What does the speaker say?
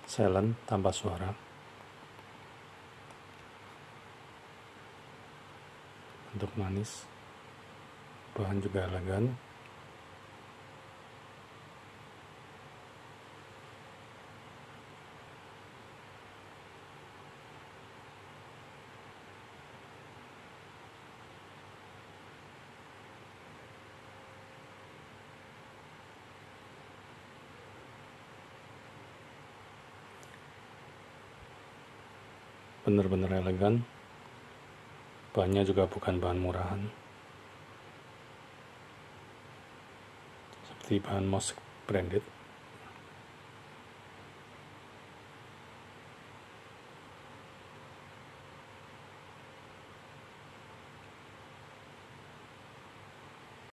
silent tanpa suara. Bentuk manis, bahan juga elegan. Benar-benar elegan. Bahannya juga bukan bahan murahan, seperti bahan Mosk branded.